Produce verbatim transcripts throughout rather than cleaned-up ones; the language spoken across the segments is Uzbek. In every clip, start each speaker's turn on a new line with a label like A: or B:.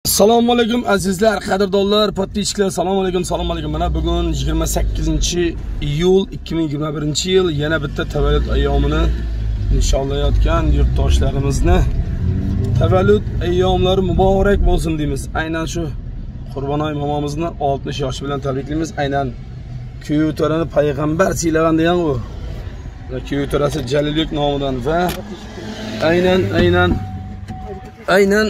A: Assalomu alaykum azizlar, qadrdonlar, podpischiklar. Assalomu alaykum, assalomu alaykum. Mana bugun yigirma sakkizinchi iyul ikki ming yigirma birinchi yil yana bitta tavallud ayyomini nishonlayotgan yurtdoshlarimizni tavallud ayyomlari muborak bo'lsin deymiz. Aynan shu Qurbonoy momomizni oltmish yoshi bilan tabriklaymiz. Aynan kuyovtarani payg'ambar siylagan degan u. Kuyovtarasi Jalilbek nomidan va aynan aynan aynan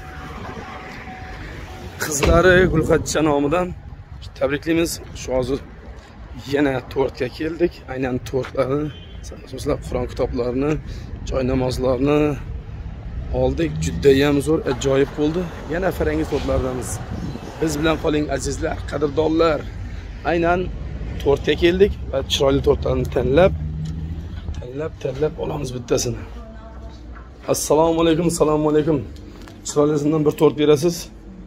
A: qizlari Gulxatcha nomidan tabriklaymiz. Shu hozir yana to'rtga keldik. Aynan to'rtlarni, asosan Qur'on kitoblarini, joy namozlarini oldik. Juda ham zo'r, ajoyib bo'ldi. Yana farangiz to'rtlardamiz. Biz bilan qoling azizlar, qadrdonlar. Aynan to'rtga keldik va chiroyli to'rtlarni tanlab, tanlab, tanlab olamiz bittasini. Assalomu alaykum, assalomu alaykum. Chiroylisidan bir to'rt berasiz.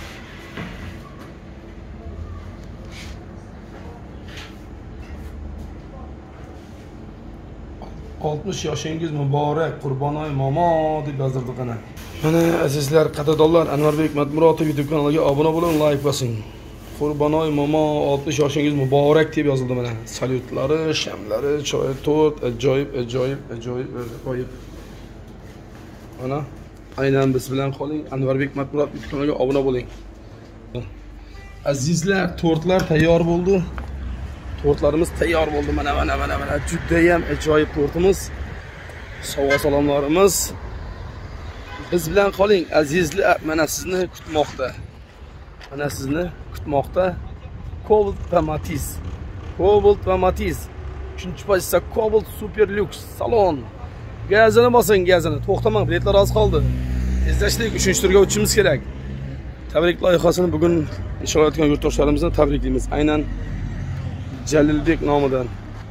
A: oltmish yoshingiz muborak, Qurbonoy momo deb yozdirdik ana. Mana azizlar, qadrdonlar, Anvarbek Matmuratov YouTube kanaliga obuna bo'ling, like bosing. Qurbonoy momo oltmish yoshingiz muborak deb yozildi mana. Salyutlari, shamlari, choy, to'rt, ajoyib, ajoyib, ajoyib qo'yib. Mana aynan biz bilan qoling, Anvarbek Matmuratov YouTube kanaliga obuna bo'ling. Azizlar, to'rtlar tayyor bo'ldi. To'rtlarimiz tayyor bo'ldi. Mana mana mana mana juda ham ajoyib to'rtimiz. Sovg'a salomlarimiz. Biz bilan qoling azizlar, mana sizni kutmoqda. Mana sizni kutmoqda Cobalt va Matiz. Cobalt va Matiz. uchinchi pozitsiya Cobalt Super Lux salon. Gazini bosing, gazini. To'xtamang, biletlar oz qoldi. Tezlashlik uchinchi turga o'tishimiz kerak. Tabrik loyihasini bugun ishlayotgan yurtdoshlarimizni tabriklaymiz. Aynan Jalilbek nomidan.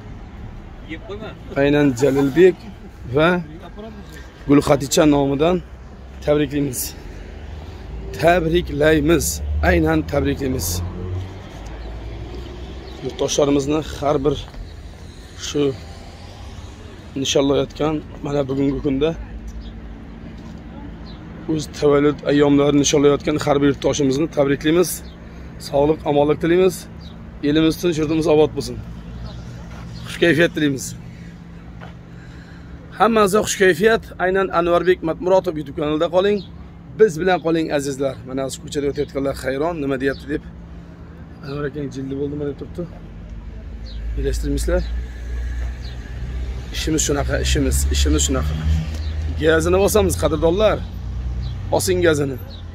A: Aynan Jalilbek va Gulxatcha nomidan tabriklaymiz. Tabriklaymiz. Aynan tabriklaymiz. Yurtdoshlarimizni har bir shu nishonlayotgan mana bugungi kunda o'z tavallud ayyomlarini nishonlayotgan har bir yurtdoshimizni tabriklaymiz. Sog'lik, omonlik tilaymiz. Elimiz tinch, yurtimiz obod bo'lsin. Xush kayfiyat tilaymiz. Hammangizga xush kayfiyat. Aynan Anvarbek Matmuratov YouTube kanalida qoling. Biz bilan qoling azizlar. Mana shu ko'chada o'tayotganlar hayron, nima deyapti deb. Anvar akang jildi bo'ldimi deb turibdi. Bilashtirmisizlar? Ishimiz shunaqa, ishimiz, ishimiz shunaqa. Gazini bosamiz qadrdonlar. Bosing gazini.